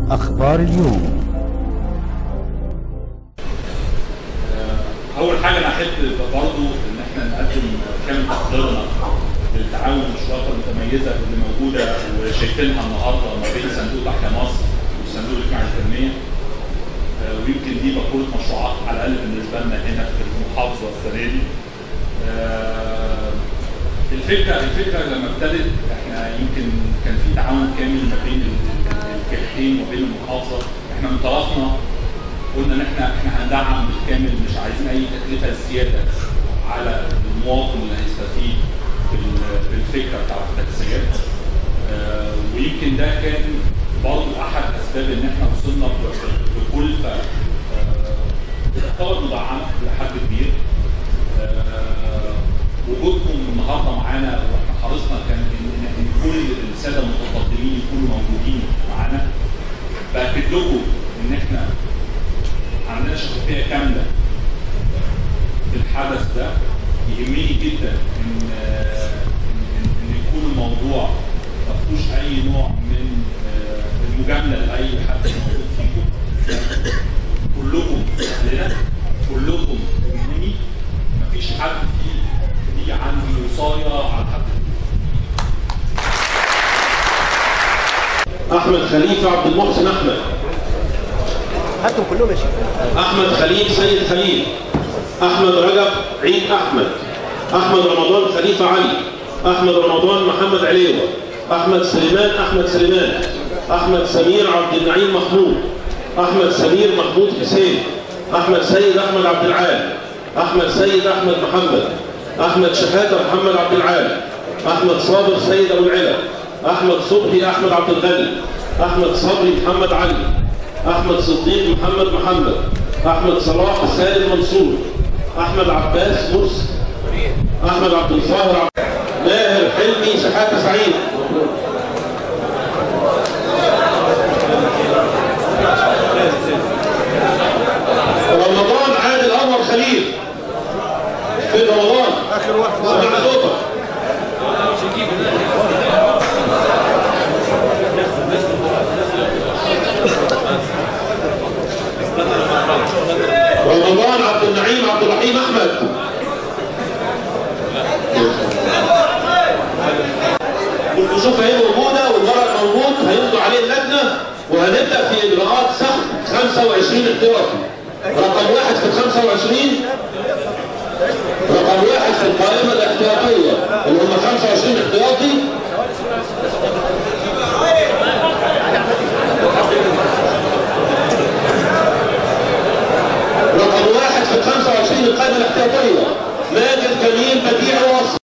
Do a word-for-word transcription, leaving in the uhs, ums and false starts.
أخبار اليوم. أول حاجة أنا أحب برضه إن إحنا نقدم كامل تقديرنا للتعاون والشراكة المتميزة اللي موجودة وشايفينها النهارده ما بين صندوق تحيا مصر والصندوق الاجتماعي للتنمية. ويمكن دي بقولة مشروعات على الأقل بالنسبة لنا هنا في المحافظة السنة دي. الفكرة الفكرة لما ابتدت احنا يمكن كان في تعاون كامل ما بين الجهتين وبين المحافظة. احنا من طرفنا قلنا ان احنا احنا هندعم بالكامل، مش عايزين اي تكلفة زيادة على المواطن اللي هيستفيد بالفكرة بتاعت التاكسيات. ويمكن ده كان برضه احد اسباب ان احنا وصلنا بكلفة تعتبر مدعمة لحد كبير. وجودكم النهارده معانا واحنا حرصنا كان ان كل الساده المتقدمين يكونوا موجودين معانا. باكد لكم ان احنا عندنا شفافيه كامله في الحدث ده. يهمني جدا ان ان, إن يكون الموضوع ما فيهوش اي نوع من المجامله لاي حد موجود فيكم. كلكم اهلنا، كلكم مني، مفيش حد فيه دي عندي وصايا على حد. احمد خليفه عبد المحسن احمد. هاتهم كلهم يا شيخ. احمد خليل سيد خليل. احمد رجب عيد احمد. احمد رمضان خليفه علي. احمد رمضان محمد عليوه. احمد سليمان احمد سليمان. احمد سمير عبد النعيم محمود. احمد سمير محمود حسين. احمد سيد احمد عبد العال. احمد سيد احمد محمد. احمد شحاته محمد عبد العال. احمد صابر سيد ابو العلا. احمد صبحي احمد عبد الغني. احمد صبري محمد علي. احمد صديق محمد محمد. احمد صلاح سالم منصور. احمد عباس مرسي. احمد عبد الظاهر عبد ماهر حلمي شحاته سعيد. رمضان عادل انور خليل. في رمضان اخر واحد سمع صوتك. رمضان عبد النعيم عبد الرحيم احمد. والكشوف هي موجوده والورق موجود هيمضوا عليه اللجنه وهنبدا في اجراءات سحب خمسة وعشرين احتياطي. رقم واحد في خمسة وعشرين، رقم واحد في القائمه الاحتياطيه اللي هم خمسة وعشرين احتياطي. رقم واحد في خمسة وعشرين القائمه الاحتياطيه ماجد كميل بديع واصل.